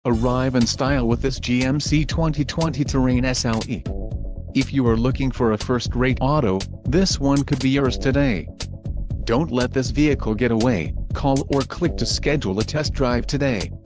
Arrive in style with this GMC 2020 Terrain SLE. If you are looking for a first-rate auto, this one could be yours today. Don't let this vehicle get away. Call or click to schedule a test drive today.